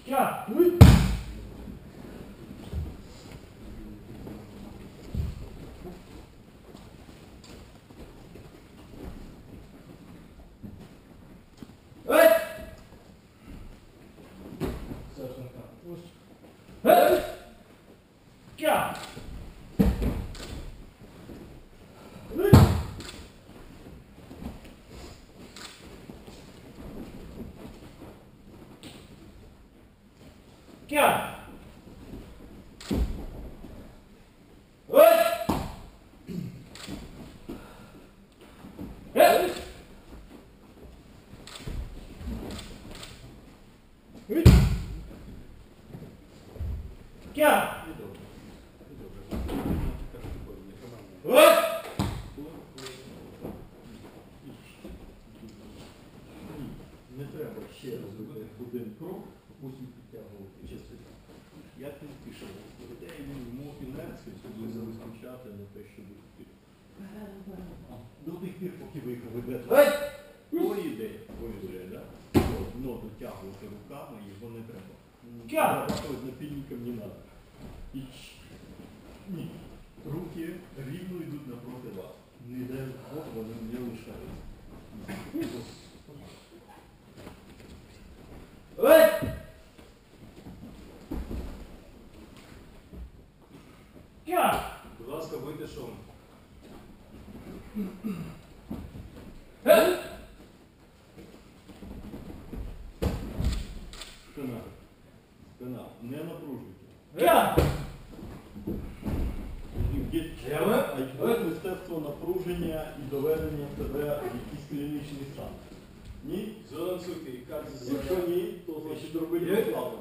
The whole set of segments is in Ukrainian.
야! Не треба ще робити один крок, потім підтягувати частину. Як він пішов? Людей він мог інерцію собі вистачати на те, щоб йти. До тих пір, поки ви їх ведете. Поїде, да? Дно дотягувати руками, його не треба. Багато напільникам не треба. Ні. Руки рівно йдуть напроти вас. Не дай Бог, вони не лишаються. Будь ласка, вийде шум. Спина. Спина. Не напружуйте. А мистецтво напруження і доведення себе в якийсь клінічний стан. Ні? Якщо ні, то значить робити розслаблено.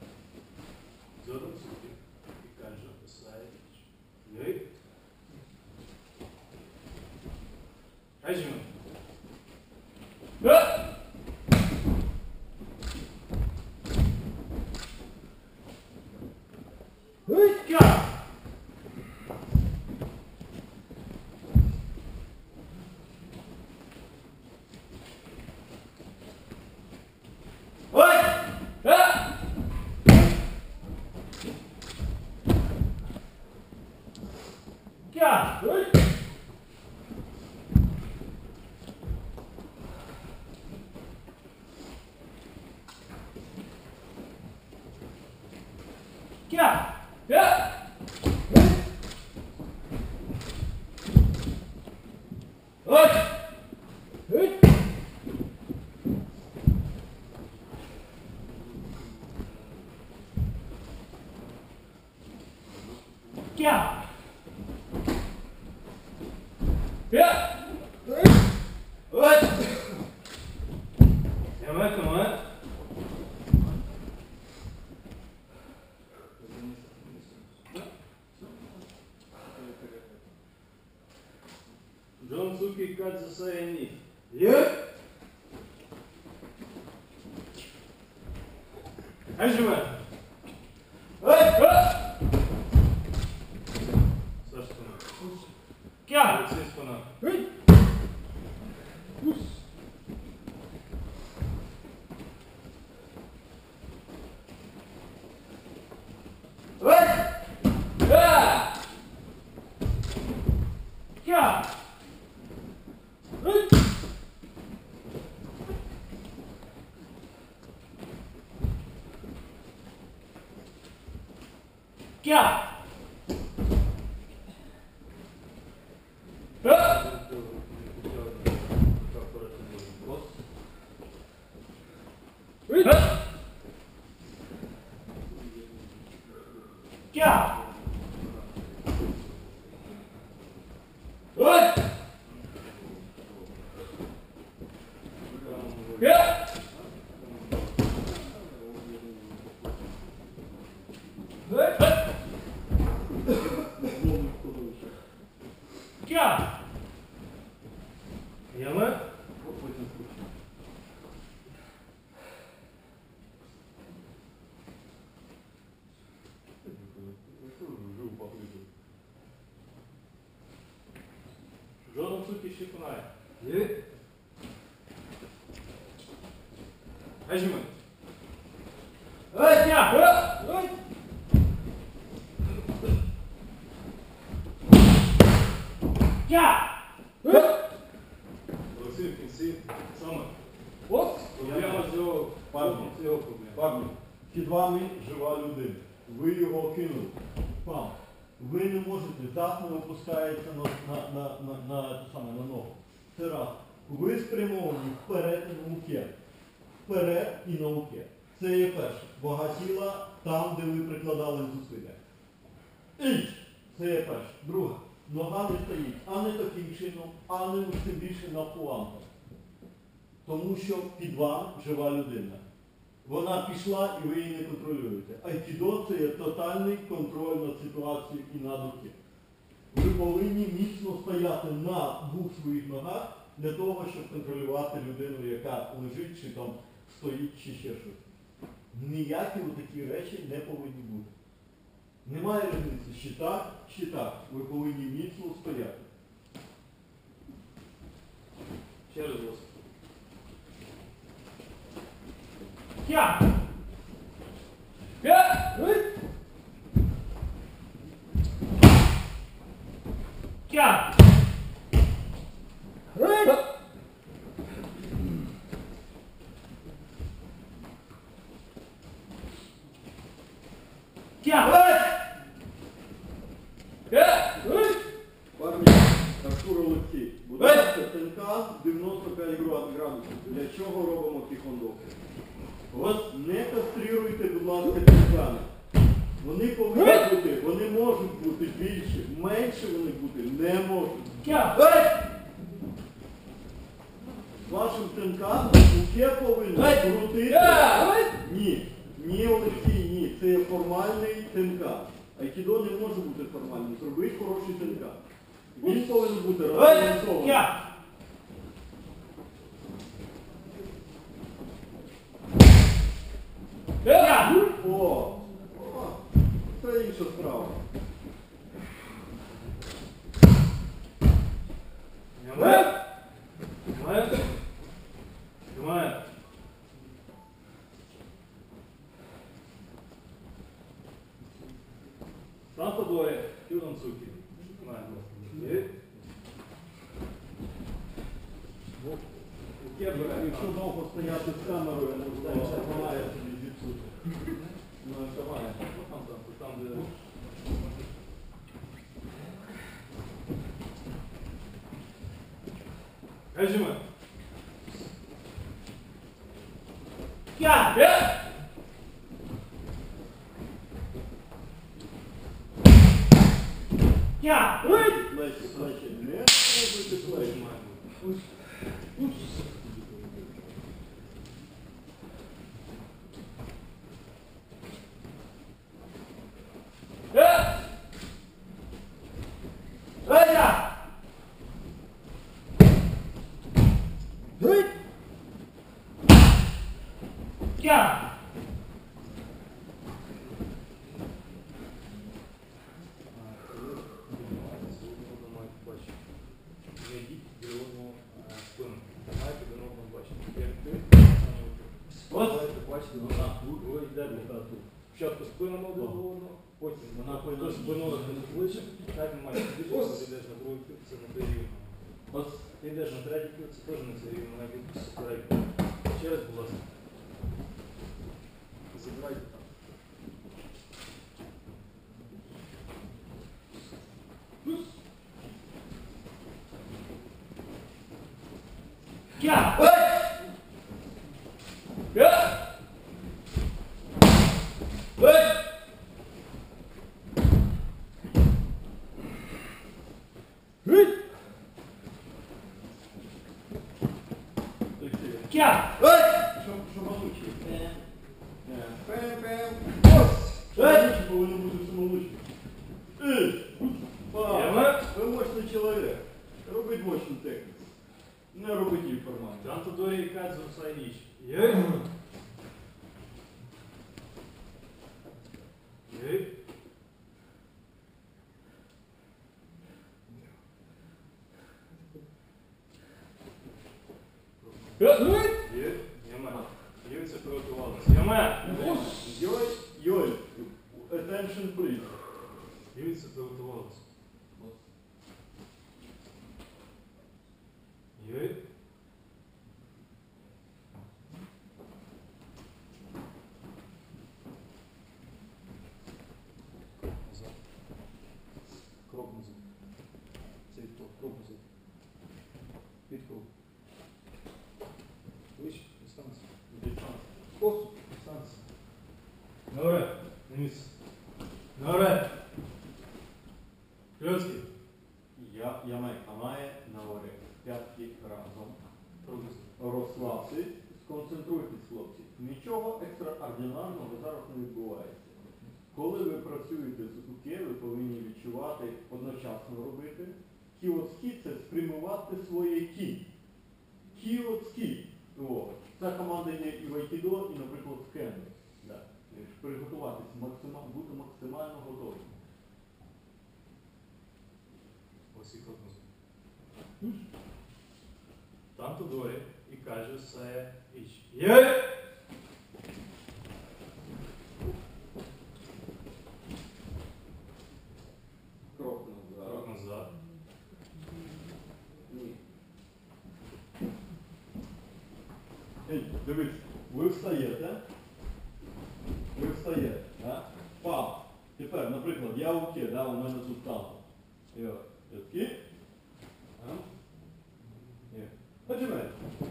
Джон Суки Кадзе Сайни. Ажима. Кя? Жодом суки щипунає. Ажима. Олексій, в кінці саме. Проблема цього парні. Під вами жива людина. Ви його кинули. Пам. Ви не можете, дах не опускається на ногу. Це раз. Ви спрямовані вперед і науке. Вперед і науке. Це є перше. Вага тіла там, де ви прикладали зусилля. Інше. Це є перше. Друге. Нога не стоїть, а не таким чином, а не тим більше навпуламком. Тому що під вами жива людина. Вона пішла і ви її не контролюєте. Айкідо – це є тотальний контроль над ситуацією і над руки. Ви повинні міцно стояти на двох своїх ногах для того, щоб контролювати людину, яка лежить, чи там стоїть, чи ще щось. Ніякі такі речі не повинні бути. Немає різниці, чи так, чи так. Ви повинні міцно стояти. Ще раз вас. Парні, Артур Олексій. Будь ласка, тенка 95 градусів. Для чого робимо тихондок? Вас не кастрируйте, будь ласка, тенками. Вони повинні бути, вони можуть бути більші, менше вони бути не можуть. З вашим тенкам руке повинно крутити. Ні. Ні, Олексій, ні. Це є формальний тенка. Айкідо не може бути формальним. Зробіть хороший тенка. Він повинен бути розбалансований. О, це інша справа. Сам подвоє, Кюдан Цукін. Якщо довго стояти з камерою, не знаєш, має тобі відсутні. Ну, це має. Там, де... Режиме. Плечі, не робити плечі. Спочатку спина молдована, потім вона пойде спиною вище, так ми маємо більше, ти йдеш на другу кільку, це на те рівно. Ось ти йдеш на третю кільку, це теж на це рівно, на кільку попередньо. Ще раз, будь ласка. Забирайте там. Що малучі? Дальше повинно бути самолучі. Ви мощний чоловік. Робіть мощну техніку. Не робіть її формально. Антодорі Кадзу Сайніч. Яме. Дивіться, приготувалися. Яме! Attention, please. Дивіться, приготувалися. Є. Назад. Крок назад. Цей крок назад. Під крок. Вище, дистанція. Дистанція. Ось, дистанція. Наверх, на місце. Наверх. Кльоцький. Ямайка має наверх. П'ятки разом. Прогрес. Розслабтесь, сконцентруйтесь, хлопці. Нічого екстраординарного зараз не відбувається. Коли ви працюєте з уке, ви повинні відчувати, одночасно робити. Кіоцкі – це спрямувати своє кі. Кіоцкі. Ця команда є і в айкідо, і, наприклад, в кендо. Да. Приготуватись, бути максимально готовим. Ось і крок назад. Там тудорі і каже все іч. Є! Крок назад. Крок назад. Ні. Ей, дивись, ви встаєте. Ви встаєте, да? Пам. Тепер, наприклад, я уке, да, у мене тут там. Я такі. Починай.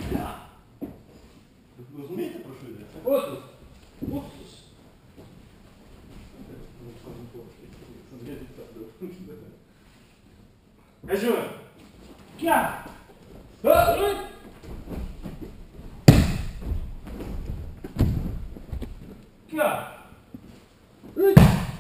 Ви розумієте, про що йдеться? Отут. Кажу. Я. Я.